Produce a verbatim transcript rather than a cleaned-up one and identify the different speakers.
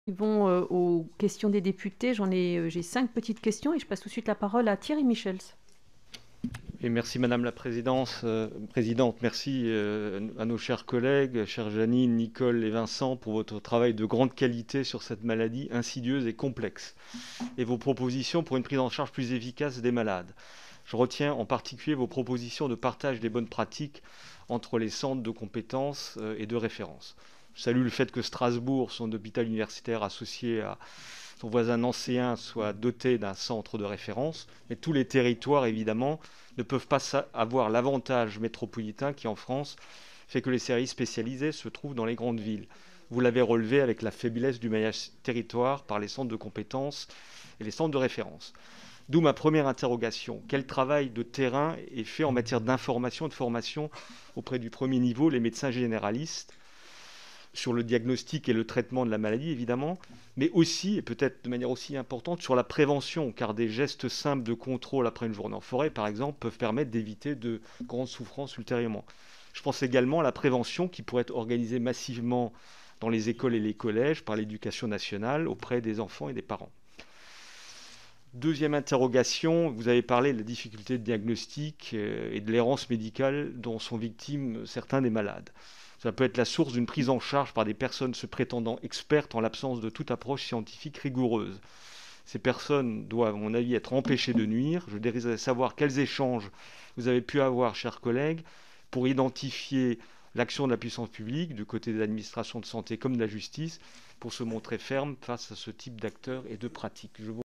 Speaker 1: Vont euh, aux questions des députés. J'en ai, euh, j'ai cinq petites questions et je passe tout de suite la parole à Thierry Michels.
Speaker 2: Et merci Madame la Présidence, euh, Présidente, merci euh, à nos chers collègues, chères Janine, Nicole et Vincent, pour votre travail de grande qualité sur cette maladie insidieuse et complexe, et vos propositions pour une prise en charge plus efficace des malades. Je retiens en particulier vos propositions de partage des bonnes pratiques entre les centres de compétences euh, et de référence. Je salue le fait que Strasbourg, son hôpital universitaire associé à son voisin nancéen, soit doté d'un centre de référence, mais tous les territoires, évidemment, ne peuvent pas avoir l'avantage métropolitain qui, en France, fait que les services spécialisés se trouvent dans les grandes villes. Vous l'avez relevé avec la faiblesse du maillage territoire par les centres de compétences et les centres de référence. D'où ma première interrogation. Quel travail de terrain est fait en matière d'information et de formation auprès du premier niveau, les médecins généralistes, sur le diagnostic et le traitement de la maladie, évidemment, mais aussi, et peut-être de manière aussi importante, sur la prévention, car des gestes simples de contrôle après une journée en forêt, par exemple, peuvent permettre d'éviter de grandes souffrances ultérieurement. Je pense également à la prévention qui pourrait être organisée massivement dans les écoles et les collèges par l'éducation nationale auprès des enfants et des parents. Deuxième interrogation, vous avez parlé de la difficulté de diagnostic et de l'errance médicale dont sont victimes certains des malades. Ça peut être la source d'une prise en charge par des personnes se prétendant expertes en l'absence de toute approche scientifique rigoureuse. Ces personnes doivent, à mon avis, être empêchées de nuire. Je voudrais savoir quels échanges vous avez pu avoir, chers collègues, pour identifier l'action de la puissance publique, du côté des administrations de santé comme de la justice, pour se montrer ferme face à ce type d'acteurs et de pratiques. Je vous